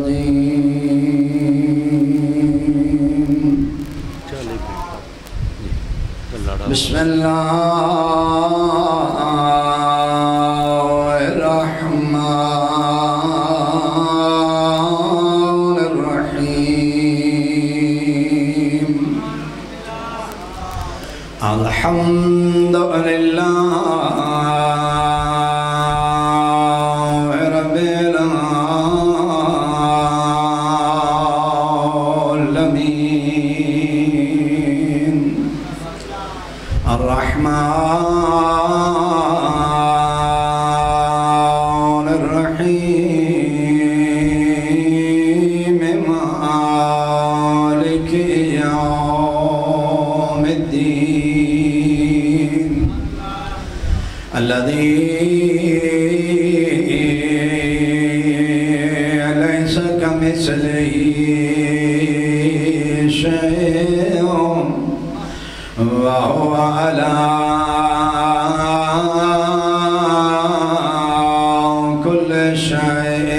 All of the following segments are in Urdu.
الرجيم. بسم الله الرحمن الرحيم. الحمد لله رب العالمين. الرحمن الرحيم مالك يوم الدين الذي ليس كمثله شيء وهو على كل شيء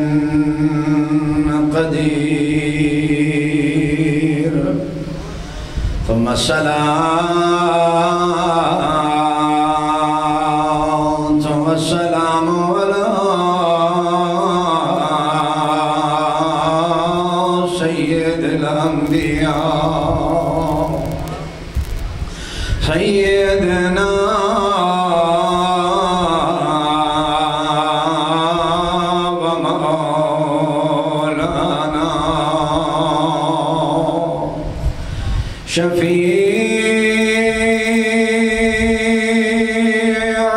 قدير. ثم الصلاة والسلام على سيد الأنبياء سيدنا ومولانا شفيع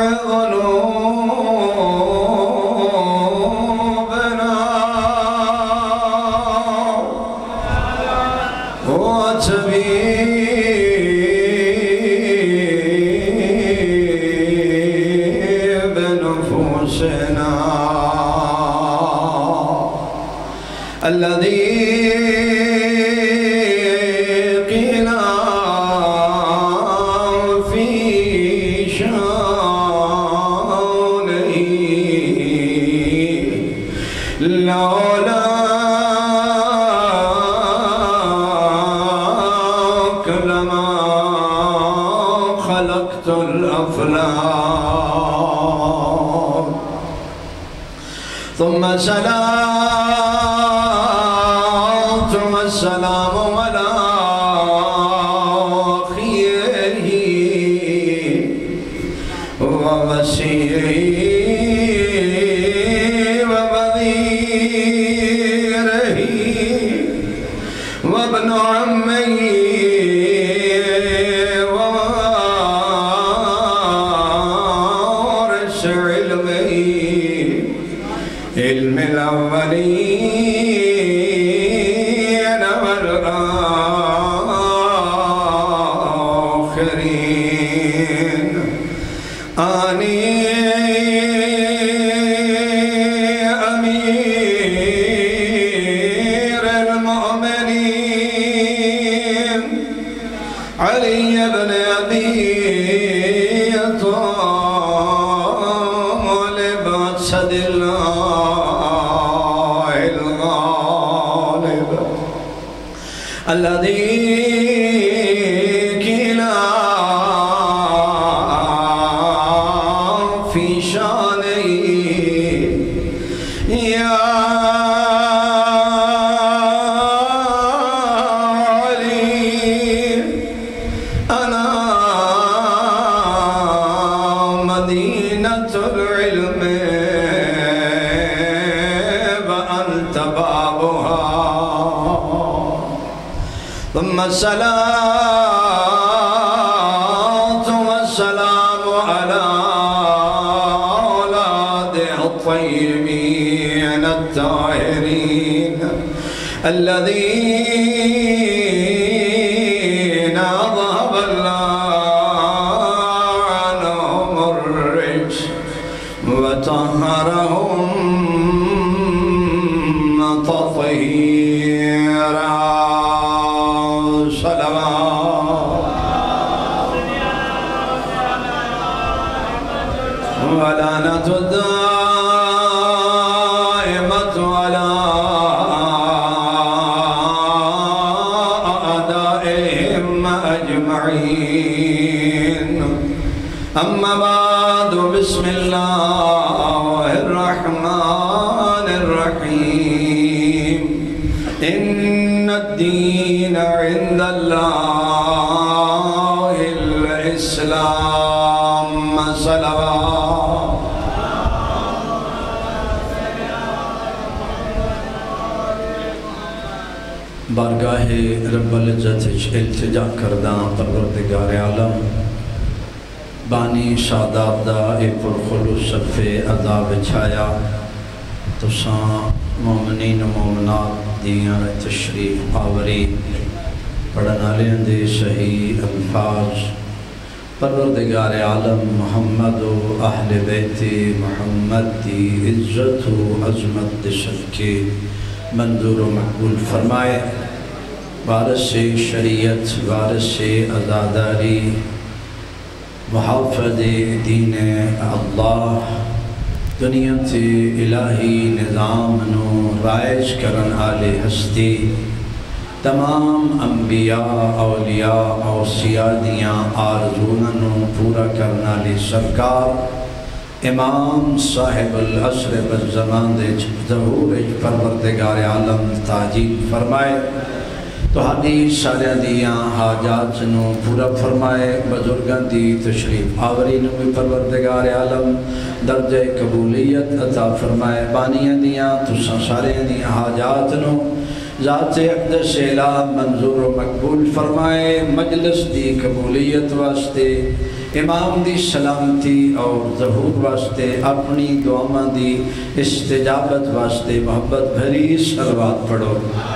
ذنوبنا وطبيب نفوسنا الذي قيل في شانه لولاك لما خلقت الأفلاك. ثم الصلاة والسلام على خيره ووسيله ووزيره وابن عمه ووارث علمه علم الأولين والآخرين. أمير المؤمنين علي بن أبي طالب أسد الله الغالب الذي قيل في شانه يا علي أنا مدينة العلم وأنت بابها. ثم الصلاة والسلام على أولاده الطيبين الطاهرين الذين أذهب الله عنهم الرجس وطهرهم تطهيرا. صلوات ولعنة الدائمة على الرحيم إن الدين عند الله الإسلام صلوات بارگاہ رب العزت التجا کرداں پروردگار عالم بانی سادات دا اے پرخلوص صفے عذاب چھایا تساں مومنین و مومنات دیاں تشریف آوری پڑھنا لیں دے صحیح الفاظ پروردگار عالم محمد و اہل بیت محمد دی عزت و عظمت دے صدقے منظور و مقبول فرمائے وارث شریعت وارث عزاداری محافظ دین اللہ دنیا تے الہی نظام نو رائج کرن آلے ہستی تمام انبیاء اولیاء اوصیاء دیاں آرزونوں پورا کرنا لی سرکار امام صاحب العصر والزمان دے ظہور پروردگار عالم تاجیل فرمائے تو حدیث سارے دیاں حاجات نو پورا فرمائے بزرگاں دی تشریف آوری نو بھی پروردگار عالم درجہ قبولیت عطا فرمائے بانیاں دیاں تو سارے دیاں حاجات نو ذات اقدس الہ منظور و مقبول فرمائے مجلس دی قبولیت واسطے امام دی سلامتی اور ظہور واسطے اپنی دعاواں دی استجابت واسطے محبت بھری صلوات پڑھو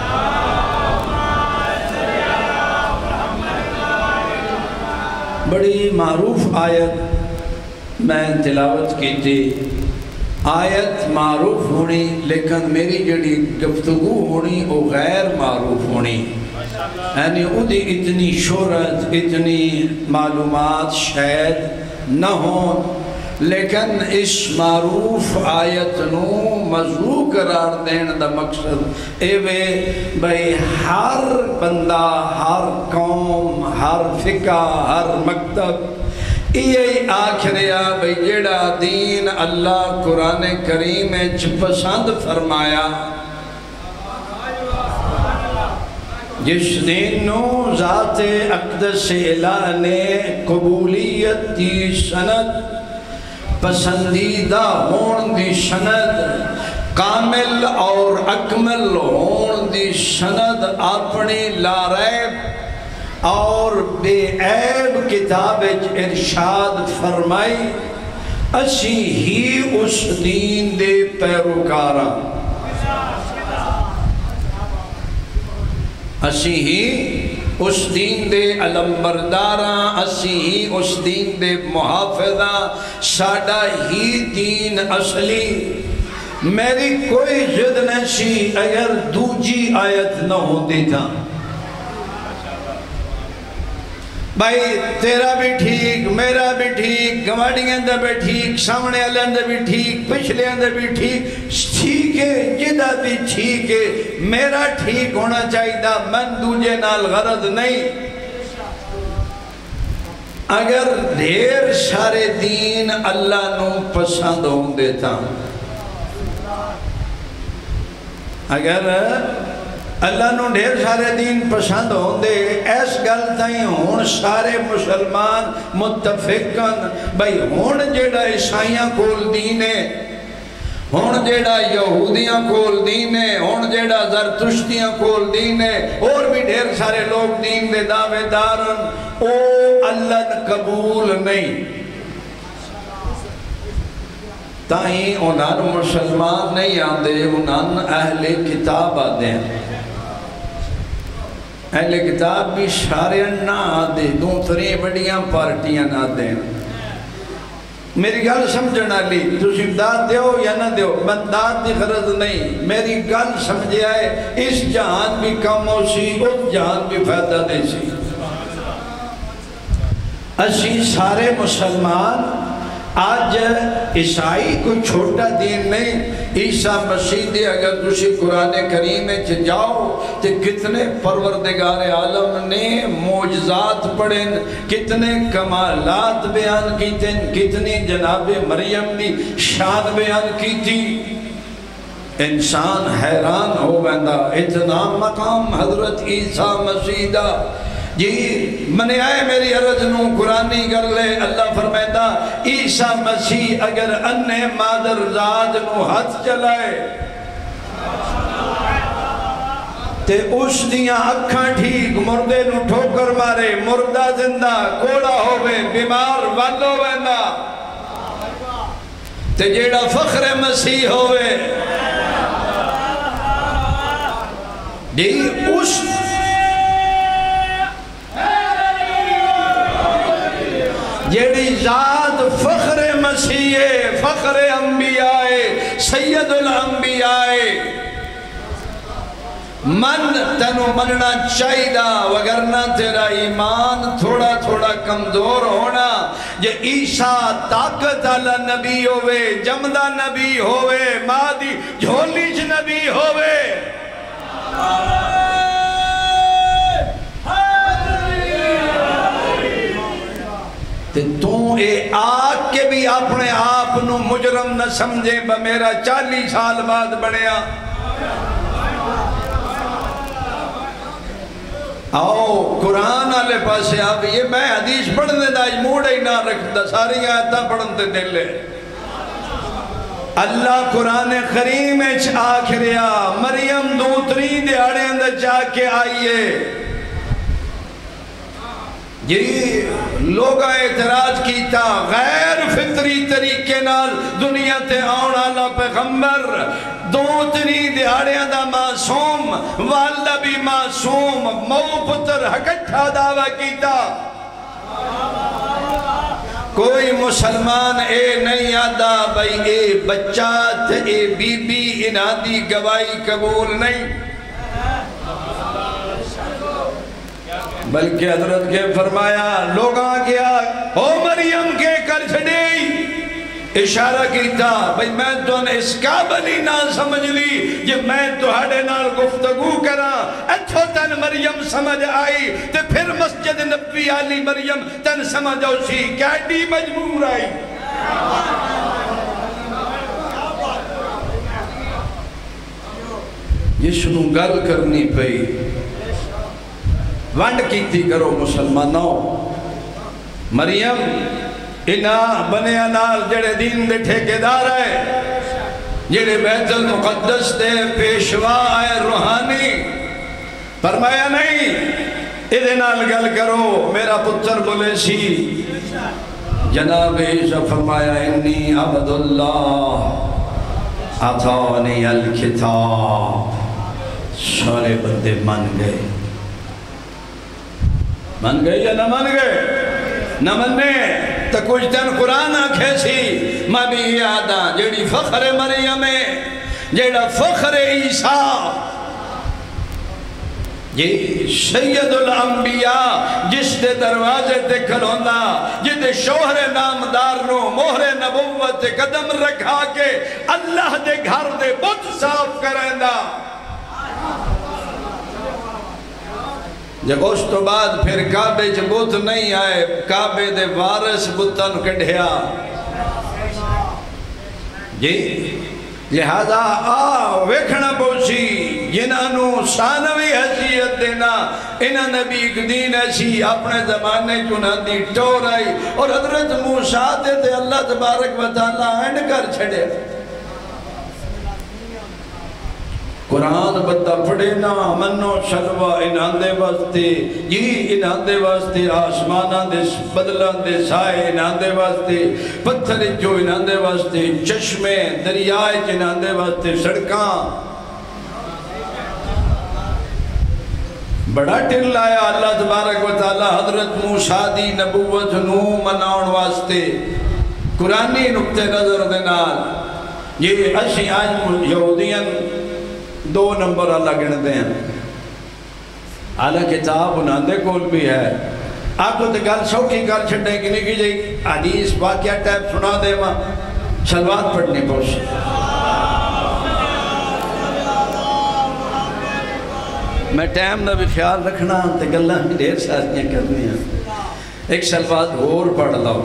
بڑی معروف آیت میں تلاوت کی تھی آیت معروف ہونی لیکن میری جڑی گفتگو ہونی وہ غیر معروف ہونی یعنی ادھی اتنی شہرت اتنی معلومات شاید نہ ہوں لیکن اس معروف آیت نو موضوع قرار دین دا مقصد ایوے بھئی ہر بندہ ہر قوم ہر فقہ ہر مکتب یہی آخریا بھئی جڑا دین اللہ قرآن کریم پسند فرمایا جس دین نو ذات اقدس الہ نے قبولیت دی سند پسندیدہ ہون دی سند کامل اور اکمل ہون دی سند اپنی لاریب اور بے عیب کتاب ارشاد فرمائی اسی ہی اس دین دے پیروکارا اسی ہی اس دین دے علمبرداراں اسی ہی اس دین دے محافظاں ساڑا ہی دین اصلی میری کوئی جد نشی اگر دوجی آیت نہ ہوتی تھا بھائی تیرا بھی ٹھیک میرا بھی ٹھیک گماڑیاں دا بھی ٹھیک سامنے والے دا بھی ٹھیک پچھلے دا بھی ٹھیک ہے جدا بھی ٹھیک ہے میرا ٹھیک ہونا چاہیے دا من دوجے نال غرض نہیں اگر ڈھیر سارے دین اللہ نو پسند ہوں دیتا اگر اللہ نو ڈھیر سارے دین پسند ہوں دے ایس گل تائیں ہون سارے مسلمان متفقن بھئی ہون جیڑا عیسائیاں کول دین ہے ہون جیڑا یہودیاں کول دین ہے ہون جیڑا زرتشتیاں کول دین ہے اور بھی ڈھیر سارے لوگ دین دے دعوے دارن او اللہ قبول نہیں تائیں انہاں مسلمان نہیں آندے انہاں اہل کتاب آدے ہیں اہل کتاب بھی سارے نہ آدھے دوں تری بڑیاں پارٹیاں نہ آدھے میری گل سمجھنا لی تُسی امداد دیو یا نہ دیو منداد دی غرض نہیں میری گل سمجھے آئے اس جہان بھی کم ہو سی اس جہان بھی فائدہ دے سی اسی سارے مسلمان آج عیسائی کو چھوٹا دین نہیں عیسیٰ مسیح دے اگر تسی قرآن کریم میں جاؤ تو کتنے پروردگار عالم نے معجزات پڑھیں کتنے کمالات بیان کیتیں کتنی جناب مریم دی شان بیان کی تھی انسان حیران ہو بیندا اتنا مقام حضرت عیسیٰ مسیح دا جی منے آئے میری عرض نو قرآنی کر لے اللہ فرمائدہ عیسیٰ مسیح اگر انہیں مادر زاد نو ہاتھ چلائے تے اس دیاں اکھاں ٹھیک مردے نو ٹھوکر مارے مردہ زندہ کوڑا ہوئے بیمار والو بیندا تے جیڑا فخر مسیح ہوئے جی اس جیڑی ذات فخر مسیح فخر انبیاء سید الانبیاء من تنو مننا چاہیدہ وگرنہ تیرا ایمان تھوڑا تھوڑا کمزور ہونا جے عیسیٰ طاقت علی نبی ہوئے جمدہ نبی ہوئے مادی جھولیج نبی ہوئے تو اے آگ کے بھی اپنے آپ نو مجرم نہ سمجھے با میرا 40 سال بعد بڑھیا آؤ قرآن آلے پاسے آپ یہ میں حدیث پڑھنے دا موڑا ہی نہ رکھتا ساری آیتاں پڑھنتے دلے اللہ قرآن کریم اچھ آخریا مریم دوتری دیاڑے اندر جا کے آئیے یہ لوگا اعتراض کیتا غیر فطری طریقے نال دنیا تے آن آلا پیغمبر دوتری دیاڑیاں دا معصوم والدہ بھی معصوم مو پتر ہکٹھا دعویٰ کیتا کوئی مسلمان اے نہیں آدھا بھئی اے بچہ تے اے بی بی انہاں دی گواہی قبول نہیں بلکہ حضرت کے فرمایا لوگاں کیا او مریم کے کر چھڑی اشارہ کیتا بھئی میں تو نے اس قابلی نہ سمجھ لی کہ میں تو ہڑے نال گفتگو کرا اتھو تن مریم سمجھ آئی تے پھر مسجد نبی علی مریم تن سمجھ اسی کیڈی مجبور آئی یہ شنو گل کرنی پئی ونڈ کیتی کرو مسلمانوں مریم انہاں بنیا نال جڑے دین دے ٹھیکیدار ہے جڑے بیت المقدس دے پیشوا آئے روحانی فرمایا نہیں ادھے نال گل کرو میرا پتر بولے سی جناب عیسیٰ فرمایا انی عبد اللہ عطانی الکتاب سارے بندے من گئے من گئے یا نہ من گئے نہ مننے تو کچھ دن قرآن آنکھے سی میں بھی یادا جیڑی فخر مریم جیڑا فخر عیسیٰ یہ سید الانبیاء جس دے دروازے تے کھلونا جس دے شوہر نامدار نو مہر نبوت قدم رکھا کے اللہ دے گھر دے بت صاف کریندا جب اس تو بعد پھر کعبے جو بت نہیں آئے کعبے دے وارث بتن کڑھیا جی لہذا ویکھنا پوچھی جنہوں ثانوی حیثیت دینا انہاں نبی ایک دین ایسی اپنے زمانے چنہ دی ٹور آئی اور حضرت موسیٰ دے اللہ تبارک و تعالیٰ اینڈ کر چھڑے قرآن بندہ پڑھے نا منو شلوہ انہاں دے واسطے یہ انہاں دے واسطے آسماناں دے بدلان دے سائے انہاں دے واسطے پتھر جو انہاں دے واسطے چشمے دریائے انہاں دے واسطے سڑکاں بڑا ٹل آیا اللہ تبارک و تعالی حضرت موسیٰ دی نبوت نو مناؤن واسطے قرآنی نقطہ نظر دینال یہ اسی آج یہودین 2 نمبر اللہ گھن دیں اعلیٰ کتاب انہاں دے کول بھی ہے آپ تو گل سوکھی کر چھڑنے کی نہیں کی جائے حدیث واقعہ ٹیپ سنا دے ماں سلوات پڑھنی پوچھ میں ٹائم دا بھی خیال رکھنا تے گلہ بھی ڈھیر ساتھیاں کرنی ہیں ایک سلوات اور پڑھ لاؤ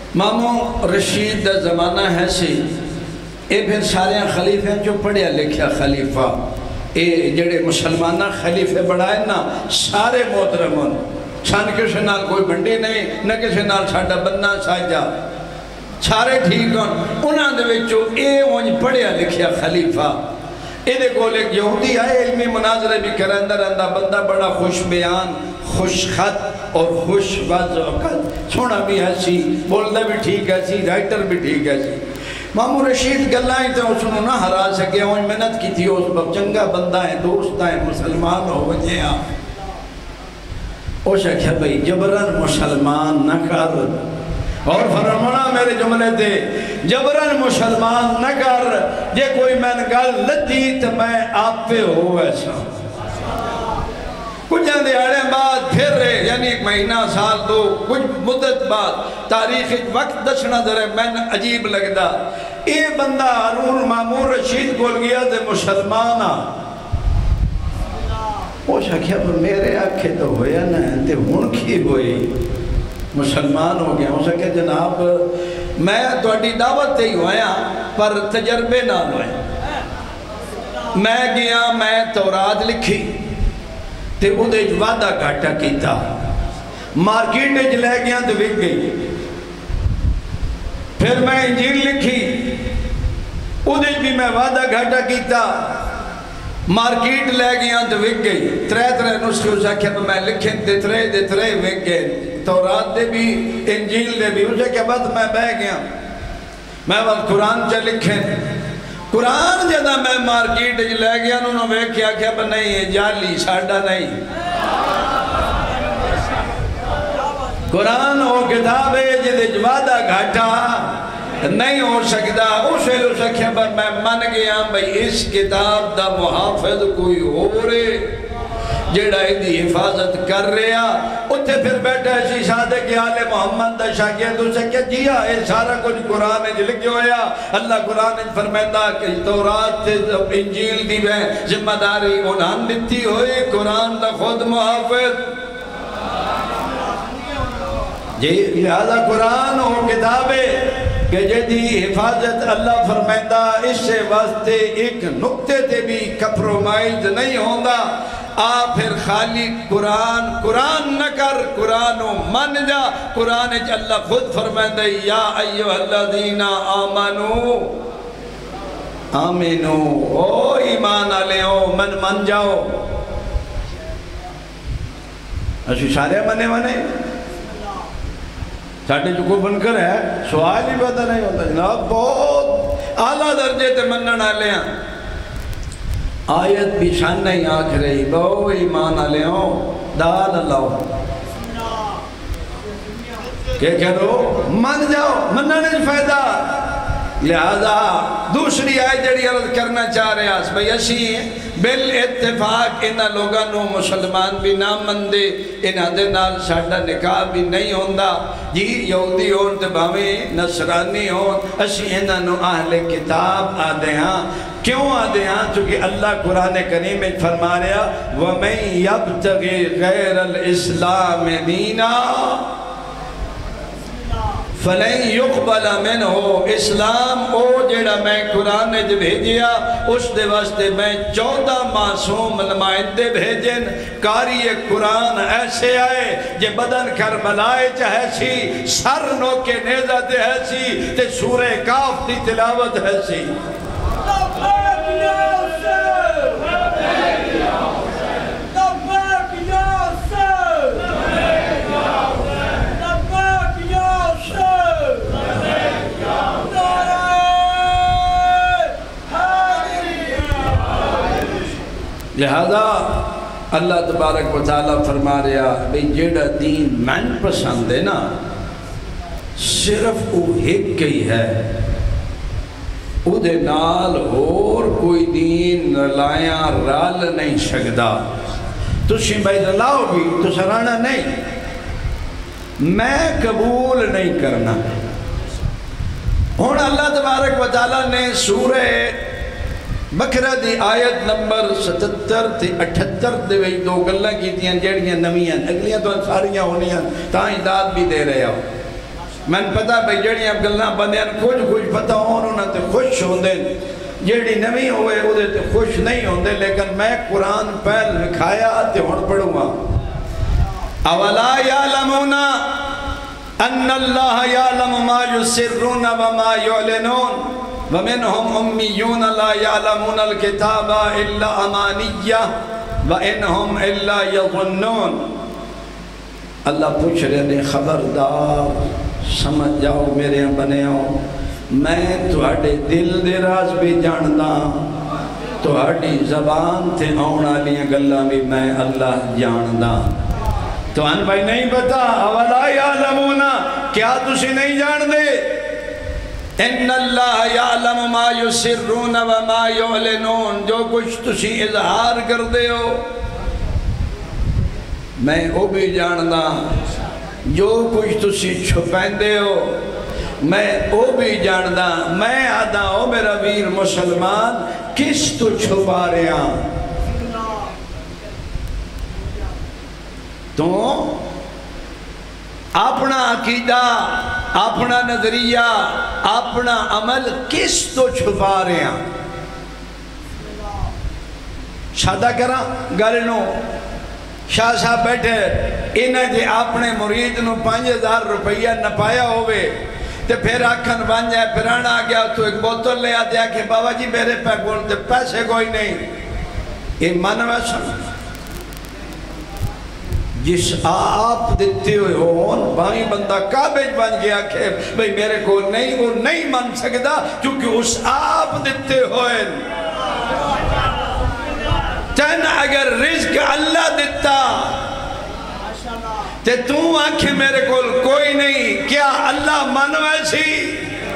ماموں رشید دا زمانہ ہے سی اے پھر سارے خلیفے جو پڑھیا لکھیا خلیفہ اے جڑے مسلمانہ خلیفے بڑھائے نا سارے محترمون سان کسی نال کوئی بنڈی نہیں نہ کسی نال ساڑھا بننا ساجا سارے ٹھیک ہوں انہاں دے وچوں اے اونج پڑھیا لکھیا خلیفہ ایدے کول ایک یہودی آئے علمی مناظرے بھی کرندہ رہندہ بندہ بڑا خوش بیان خوش خط اور خوش وقت سونا بھی ہے سی بولنا بھی ٹھیک ہے سی رائٹر بھی ٹھیک ہے سی مامو رشید گلائیں تو اسنوں نہ ہرا سکے ہوں محنت کی تھی اس بب چنگا بندہ ہے دوست ہے مسلمان ہو وجہ او شکھا بھئی جبران مسلمان نہ کر اور فرمانا میرے جملے دے جبران مسلمان نہ کر جے کوئی میں نے گل لدی تو میں آپ پہ ہو ایسا کچھ جاندے آڑے بعد پھر رہے یعنی ایک مہینہ سال دو کچھ مدت بعد تاریخ وقت دشنا درے میں نے عجیب لگ دا اے بندہ ہارون مامور رشید کول گیا دے مسلمانہ وہ شکیا پر میرے آنکھیں تو ہویا نا تے ہون کی ہوئی مسلمان ہو گیا ہو سکے جناب میں توڑی دعوت تے ہی ہویا پر تجربے نہ ہوئے میں گیا میں تورات لکھی تے ادھے وعدہ گھاٹا کیتا مارکیٹ اچ لے گیا تو وک گئی پھر میں انجیل لکھی ادھے بھی میں وعدہ گھاٹا کیتا مارکیٹ لے گیا تو وک گئی ترے نسخے اسے کیا میں لکھیں دے ترے وک گئے تورات دے بھی انجیل دے بھی اسے کیا بعد میں بہ گیا میں وقت قرآن چا لکھیں قرآن جدہ میں مارکیٹ لے گیا انہوں نے کیا کیا پر نہیں ہے جالی ساڑھا نہیں قرآن وہ کتاب ہے جدے جوادہ گھاٹا نہیں ہو سکتا اسے ہو سکیا پر میں من گیا بھئی اس کتاب دا محافظ کوئی ہو رہے جیڑا ایدی حفاظت کر رہا اتھے پھر بیٹھا ایسی صادق آل محمد دا شاگرد اسے کیا جیا اے سارا کچھ قرآن ہے جلک جو ہویا اللہ قرآن فرمیندہ کہ تورات انجیل دی بے ذمہ داری انہاں دیتی ہوئی قرآن دا خود محافظ جی لہذا قرآن ہو کتابے کہ جدی حفاظت اللہ فرمیندہ اس سے واسطے ایک نقطے تے بھی کپرومائز نہیں ہوندہ آپ پھر خالی قرآن نہ کر قرآن من جا قرآن اچھ اللہ خود فرمائندہ یا ایوہ الذین آمنو آمینو او ایمان علیہو من جاؤ اسی سارے منے ساڑھے جو کو بن کر ہے سوال ہی پتہ نہیں ہوتا جناب بہت اعلیٰ درجے تے منن آلے ہیں آیت بھی شان نہیں آکھ رہی بہو ایمان آلے ہوں دال اللہ کہ کرو من جاؤ مننے فائدہ لہذا دوسری آیت جڑی عرض کرنا چاہ رہے ہیں بھئی اسی بل اتفاق انہا لوگانوں مسلمان بھی نہ مندے انہا دے نال ساڑھا نکاح بھی نہیں ہوندہ جی یہودی ہون تے بھاویں نصرانی ہون اسی انہا اہل کتاب آدھے ہاں کیوں آدھے ہاں چونکہ اللہ قرآن کریم میں فرما رہا وَمَنْ يَبْتَغِ غَيْرَ الْإِسْلَامِ دِينًا فَلَنْ يُقْبَلَ مِنْهُ اسلام او جڑا میں قرآن نے بھیجیا اس دے واسطے میں 14 معصوم نمائندے بھیجن کاری قرآن ایسے آئے جے بدن کربلائے چاہے سی سر نوکے نیزہ دے ہے سی تے سورہ کاف دی تلاوت ہے سی لہذا اللہ تبارک و تعالیٰ فرما رہا بھئی جیڑا دین من پسند ہے نا صرف وہ ایک کئی ہے او دے نال اور کوئی دین رلائیاں رال نہیں سکدا تسی بھائی رلاؤ گی تو سرانا نہیں میں قبول نہیں کرنا ہون اللہ تبارک و تعالیٰ نے سورہ بکرہ دی آیت نمبر 77 تے 78 دے وی دو گلہ کی دیاں جیڑیاں نمیاں اگلیاں تو ساریاں ہونیاں تاں داد بھی دے رہے ہو میں پتا بھئی جڑیاں گلاں بندیاں کچھ پتا ہونا تے خوش ہوندے جیڑی نویں ہوئے وہ تے خوش نہیں ہوندے لیکن میں قرآن پہل لکھایا تے ہن پڑھوں گا اولا یعلمون ان اللہ یعلم ما یسرون وما یعلنون ومنہم امیون لا یعلمون الکتاب الا امانیہ وانہم الا یظنون اللہ پوچھ رہے ہیں خبردار سمجھ جاؤ میرے بنے ہو میں تہاڈے دل دے راز بھی جاندا تہاڈی زبان تے آن والیاں گلاں بھی میں اللہ جاندا تو ان بھائی نہیں پتا اولا یعلمون کیا تسی نہیں جان دے ان اللہ یعلم ما یسرون وما یعلنون جو کچھ تسی اظہار کر دے ہو میں وہ بھی جاندا جو کچھ تسی چھپیندے ہو میں وہ بھی جاندا میں آدھا ہو میرا ویر مسلمان کس تو چھپا رہے ہیں تو اپنا عقیدہ اپنا نظریہ اپنا عمل کس تو چھپا رہے ہیں شادہ کرا گلنو شاہ صاحب بیٹھے انہیں جے اپنے مرید نو 5000 روپیہ نپایا ہوئے تے پھر آکھن بن جائے پھرانا آگیا تو ایک بوتل لے آدیا کہ بابا جی میرے پہ بولتے پیسے کوئی نہیں یہ من ویسا جس آپ دیتے ہوئے ہون بھائی بندہ کابج بن گیا کہ بھئی میرے کو نہیں وہ نہیں من سکتا کیونکہ اس آپ دیتے ہوئے تن اگر رزق اللہ دیتا تے تو آنکھیں میرے کو کوئی نہیں کیا اللہ من ویسی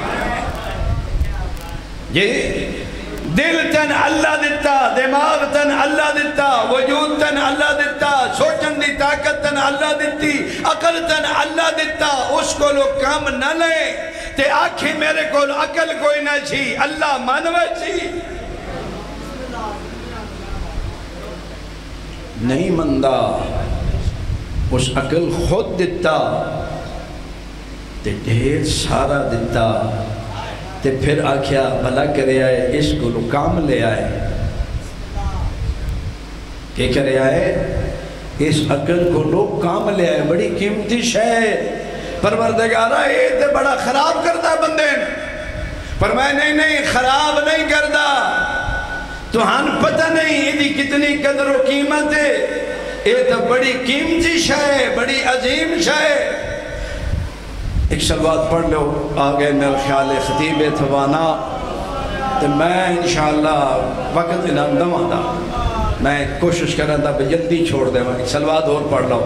یہ دل تن اللہ دیتا دماغ تن اللہ دیتا وجود تن اللہ دیتا سوچن دی طاقت تن اللہ دیتی عقل تن اللہ دیتا اس کو لوگ کام نہ لیں تے آنکھیں میرے کو عقل کوئی نہ چھی اللہ من ویسی نہیں مندہ اس عقل خود دیتا تے ڈھیر سارا دیتا تے پھر آکھیا بھلا کرے آئے اس کو کام لے آئے کہ کرے آئے اس عقل کو لوگ کام لے آئے بڑی قیمتی شے پروردگارہ یہ تے بڑا خراب کرتا بندے پر میں نہیں خراب نہیں کرتا تو ہن پتہ نہیں یہ کتنی قدر و قیمت ہے یہ تو بڑی قیمتی شے بڑی عظیم شے ایک شلوات پڑھ لو آگے میرا خیال خطیب تھوانا تو میں انشاءاللہ وقت انہاں دماں دا میں کوشش کر رہا تھا جلدی چھوڑ دے ایک شلوات اور پڑھ لو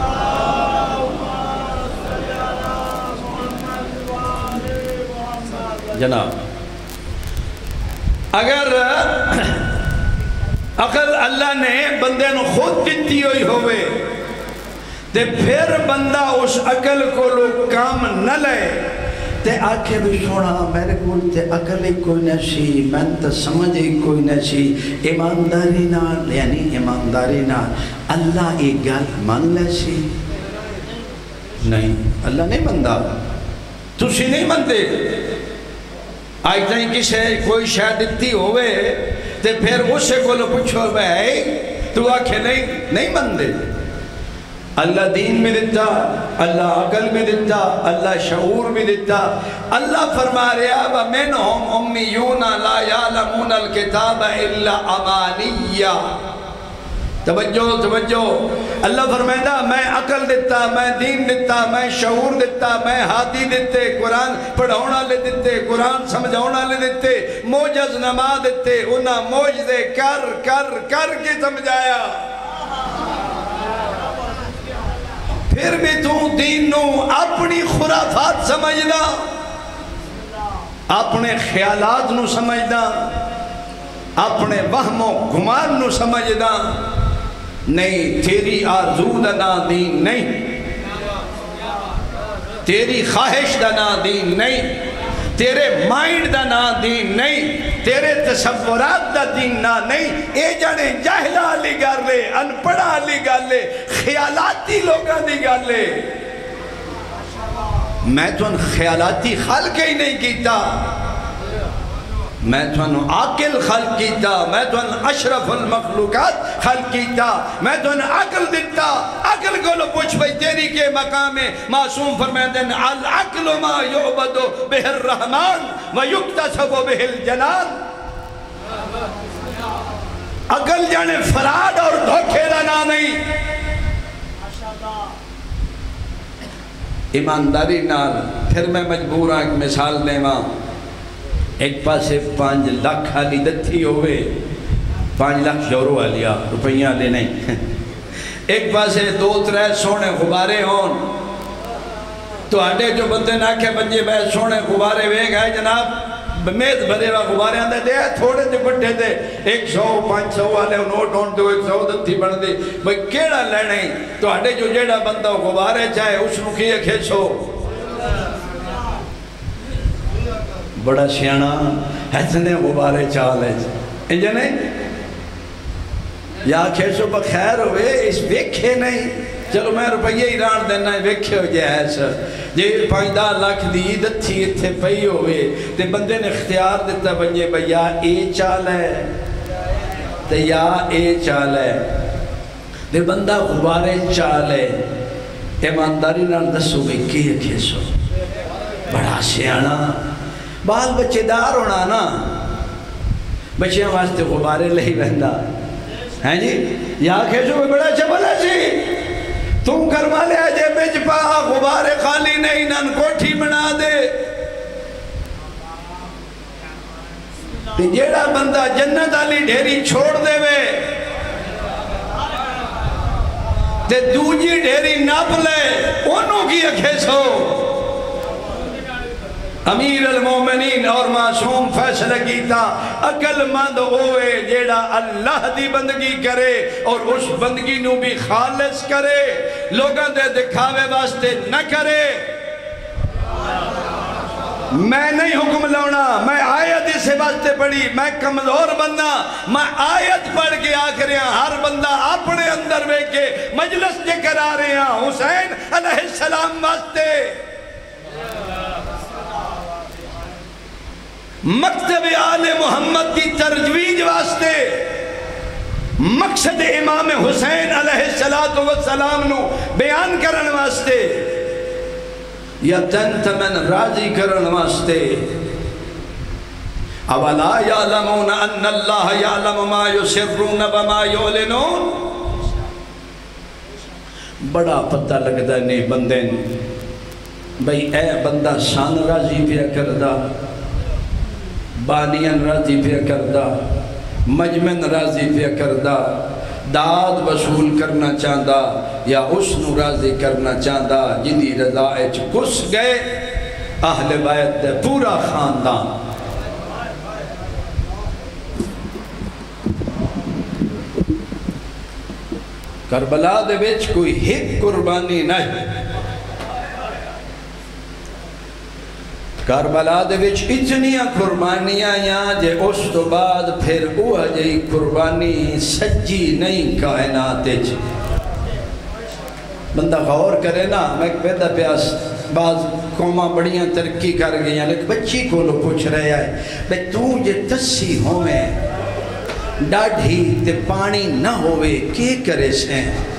جناب اگر اللہ نے بندے نو خود دیتی ہوئی ہوئے تے پھر بندہ اس عقل کو لوگ کام نہ لے تے آکھے بھی سونا میرے کو تے عقل ہی کوئی نہ سی میں تے سمجھ ہی کوئی نہ سی ایمانداری نہ یعنی ایمانداری نہ اللہ ایک گل مان لے سی نہیں اللہ نہیں مندہ تسی نہیں مندے آج تائیں کسے کوئی شاید دیتی ہوئے تے پھر اس سے کو لو پوچھو بھائی تو آکھے نہیں مندے اللہ دین میں دیتا اللہ عقل میں دیتا اللہ شعور میں دیتا اللہ فرما رہا وَمِنْهُمْ أُمِّيُّونَ لَا يَعْلَمُونَ الْكِتَابَ إِلَّا أَمَانِيَّ توجہ اللہ فرمائدہ میں عقل دیتا میں دین دیتا میں شعور دیتا میں ہادی دیتے قرآن پڑھونا لے دیتے قرآن سمجھونا لے دیتے موجز نما دیتے انہا موجزے کر کے سمجھایا پھر بھی تو دین نو اپنی خرافات سمجھنا اپنے خیالات نو سمجھنا اپنے وہم و گمان نو سمجھنا نہیں تیری آرزو دا نا دین نہیں تیری خواہش دا نا دین نہیں تیرے مائنڈ دا نا دین نہیں تیرے تصورات دا دین نا نہیں اے جانے جاہلہ علی گا لے انپڑا علی گا لے خیالاتی لوگاں دی گا لے میں تھن خیالاتی خلق ہی نہیں کیتا، میں تھن عاقل خلق کیتا، میں تھن اشرف المخلوقات خلق کیتا، میں تھن عقل دیتا، عقل کو لو پوچھ بھئی تیری کے مقام معصوم فرمائیں دن العقل ما یعبد بہ الرحمن ویکتسب بہ الجنان. عقل جانے فراڈ اور دھوکے دا نہیں، ایمانداری نال. پھر میں مجبور ہوں ایک مثال دے ماں. ایک پاسے 5 لاکھ آلی دتھی ہوئے، 5 لاکھ یورو آلیا روپیہ لے نہیں. ایک پاسے 2-3 سونے غبارے ہون تو آٹے جو بندے نہ کہ بنجے بے سونے غبارے وے گئے جناب میز بھرے وا غبارے آندے دے تھوڑے دے بڑھے دے 100-500 والے نوٹ ہون تو 100 دتھی بڑھ دے بھئی کیڑا لینے تو آٹے جو جیڑا بندہ غبارے چاہے اس نو کیے کھیسو بڑا سیانہ ایسنے غبارے چالے انجھے نہیں یا کھیسو پا خیر ہوئے اس ویکھے نہیں چلو میں روپیہ ایران دینا ویکھے ہو جائے ایسا جی 5 لاکھ دی دتھی اتھے پئی ہوئے تے بندے نے اختیار دیتا بنجے بھئی یا اے چال ہے تے یا اے چال ہے تے بندہ غبارے چال ہے ایمانداری نال دسو بھئی کیے کھیسو بڑا سیانہ بال بچے دار ہونا نا بچیاں واسطے غبارے لہی بہندہ ہیں جی یا کھیسو میں بڑا چبل ہے جی تم کرما لے آجے بچ پا غبارے خالی نہیں نن کوٹھی بنا دے جیڑا بندہ جنت علی ڈھیری چھوڑ دے وے تے دوجی ڈھیری ناپ لے انہوں کی کھیسو امیر المومنین اور معصوم فیصلہ کیتا عقل مند ہوئے جیڑا اللہ دی بندگی کرے اور اس بندگی نو بھی خالص کرے لوگاں دے دکھاوے واسطے نہ کرے. میں نہیں حکم لونا میں آیت اسے واسطے پڑھی میں کمزور بندہ میں آیت پڑھ کے آکھرے ہیں ہر بندہ اپنے اندر میں کے مجلس جے کرا رہے ہیں حسین علیہ السلام واسطے مکتب آل محمد کی ترجویج واسطے مقصد امام حسین علیہ السلام نو بیان کرن واسطے یا تنتمن راضی کرن واسطے اولا یعلمون ان اللہ یعلم ما یسرون وما یعلنون. بڑا پتہ لگتا نہیں بندے بھئی اے بندہ شان راضی پیا کردہ بانین راضی پیا کردہ مجمن راضی پیا کردہ داد وصول کرنا چاندہ یا اس نو راضی کرنا چاندہ جدی رضائے چکس گئے اہل بیت دے پورا خاندان. کربلا دے وچ کوئی ہک قربانی نہیں کربلا دے وچ اتنیاں قربانیاں یہاں جے اس تو بعد پھر اوہ جئی قربانی سجی نہیں کائنات چ بندہ غور کرے نا میں پیدا پیاس بعض قوماں بڑیاں ترقی کر گئیاں لیکن بچی کو لو پوچھ رہے آئے بھئی تو جے تسی ہوئے ڈاڑھی تے پانی نہ ہوئے کی کرے سے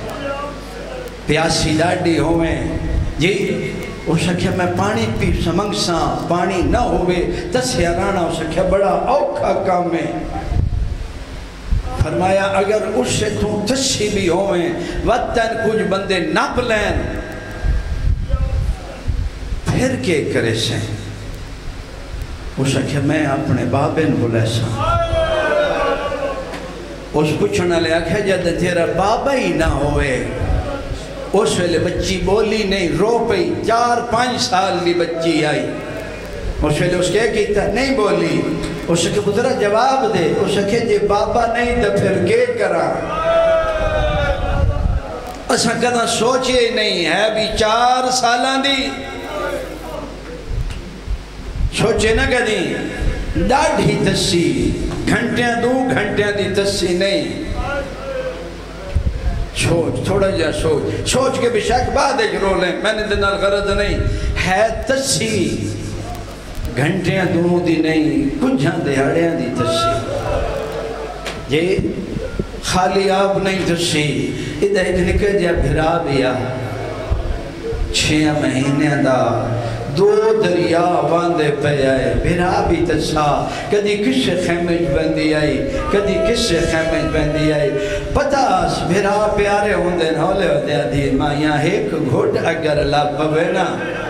پیاسی ڈاڑھی ہوئے جی وہ سکھیا میں پانی پی سمنگ ساں پانی نہ ہوئے تسیا رانا وہ سکھیا بڑا اوکھا کام ہے. فرمایا اگر اس سے تو تسی بھی ہوئے وطن کچھ بندے نپ لین پھر کے کرے سے وہ سکھیا میں اپنے بابن بولے ساں اس پوچھنا لے آکھا جد تیرا بابا ہی نہ ہوئے اس ویلے بچی بولی نہیں رو پئی 4-5 سال بھی بچی آئی اس ویلے اس کیا کیتا نہیں بولی اس کے پترہ جواب دے اس کے جے بابا نہیں تو پھر کے کرا اسا کدھا سوچے نہیں ہے بھی 4 سالان دی سوچے نہ کدھی ڈاڑھی تسی گھنٹیاں 2 گھنٹیاں دی تسی نہیں سوچ تھوڑا جا سوچ کے بھی شک بعد ایک رو لیں میں نے دنال غرض نہیں ہے تسی گھنٹیاں دونوں دی نہیں کچھاں دیہڑیاں دی تسی یہ خالی آپ نہیں تسی ادھا ایک نکے جا بھرا بیا 6 مہینے دا 2 دریا باندے پہ آئے بھرا بھی تسا کدی کس خیمج بندی آئی کدی کس خیمج بندی آئی پتاس بھرا پیارے ہوندے نولے ہوتے آدھی ماں یہاں ایک گھوٹ اگر لب پوے نا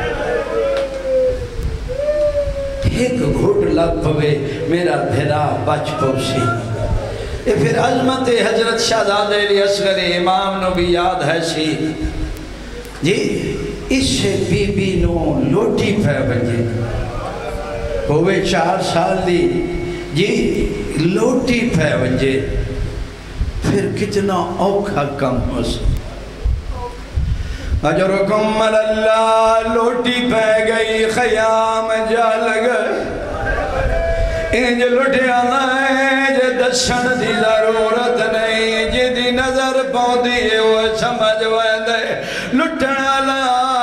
ایک گھوٹ لب پوے میرا بھرا بچ پوسی یہ پھر عظمت حضرت شہزادہ علی اصغر امام نو بھی یاد ہے سی جی اس سے بی بی نو لوٹی پہ بنجے ہوئے 4 سال دی جی لوٹی پہ بنجے پھر کتنا اوکھا کم ہو سکتا اجرکم اللہ لوٹی پہ گئی خیام جا لگئے انج لٹے آنا ہے جے دشن دی ضرورت نہیں جے دی نظر پاؤں ہے وہ سمجھ ویندے لٹن آلا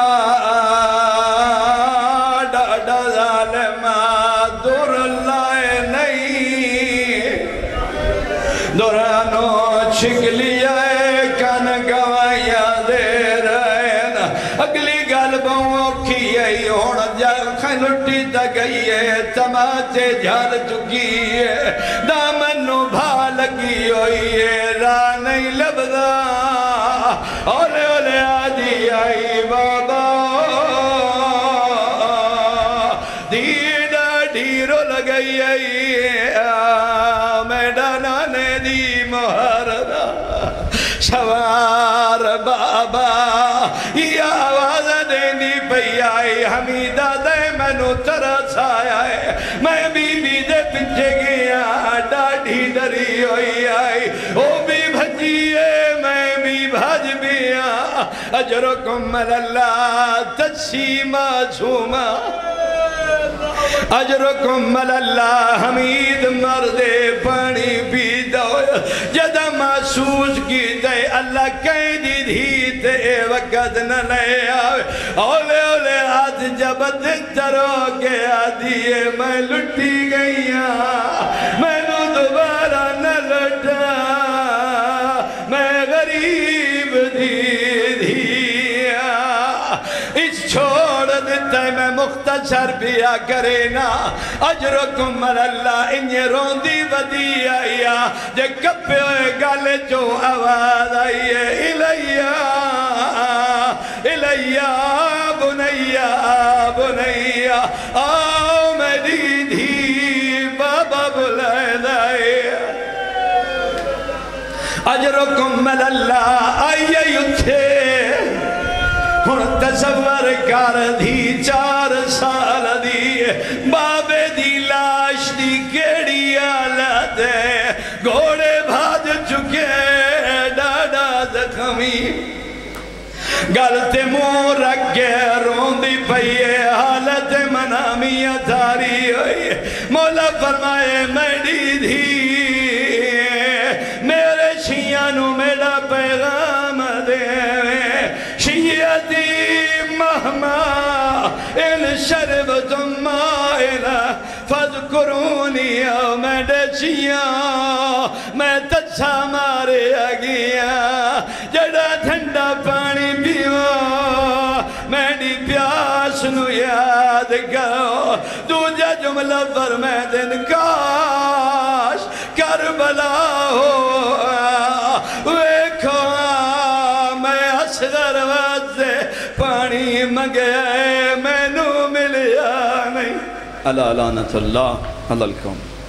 ڈاڈا ظالمہ دور لائے نہیں دورانو چھک لیا ہے کن گوائیاں دے رہے نا اگلی گل بہوں کی ہے ہون جل لٹی تا گئی ہے تماچے جھال چکی ہے دامنو بھا لگی ہوئی ہے راہ نہیں لبدا اولے اولے آدھی آئی بابا دیدہ ڈھیرو لگئی ہے میڈانا نے دی مہاردہ سوار بابا یہ آواز دینی پہ آئی حمیدہ دے منو ترس آیا ہے میں بی بی دے پنچے گیا ڈاڑھی دری ہوئی آئی او بھی بھجیے میں بھی بھج بیا اجرکم اللہ تسیمہ چھوما اجرکم اللہ حمید مردے پانی پی دو جدہ محسوس کی دے اللہ کہیں دی دھیتے وقت نہ لے آوے اولے اولے ہاتھ جب دکتروں کے آدھیے میں لٹی گئیا میں نو دوبارہ نہ لٹا میں غریب دیا اس چھوڑ دیتا ہے میں مختصر بیا کرے نا اجرکم اللہ انہیں روندی بدی آئیا جے کپے ہوئے گالے جو آواز آئیے الیہ الیہ بنیہ بنیہ آؤ میری دھی بابا بلائے دائے اجرکم اللہ آئیے یتھے ہن تصور کر دی 4 سال دی بابے دی لاش دی کیڑی آلت ہے گھوڑے بھاج چکے ڈاڈا زخمی گلتے منہ رکھ کے روندی پئیے حالت منامیاں تھاری ہوئی مولا فرمائے میری دھی میرے شیعانو میرا پیغام دے شیعتی مہما ان شربتم مائلہ فذکرونی او میرے شیعان میں تچھا مارے گیا جڑا تھنڈا پانی پیوا میری پیاس نو یاد کرو دوجہ جملہ فرمائے دن کاش کربلا ہو ویکھو میں اصغر واسے پانی مگے میں نو ملیا نہیں اللہ لعنت اللہ علی القوم